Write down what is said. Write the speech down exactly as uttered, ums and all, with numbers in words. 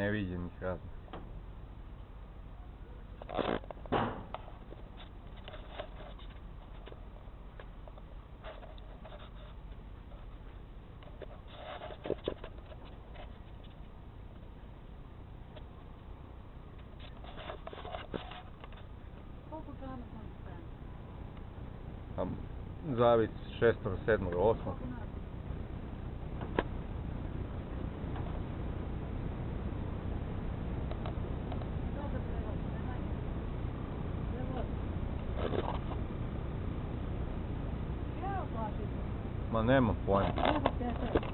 neviđenih raznih. Koliko grama sam spremna? Pa, zavisi šestog, sedmog, osmog. Koliko nas? Dobro prevodi, nemaj. Prevodi. Ja plaćam. Ma nemam pojma. Evo tebe.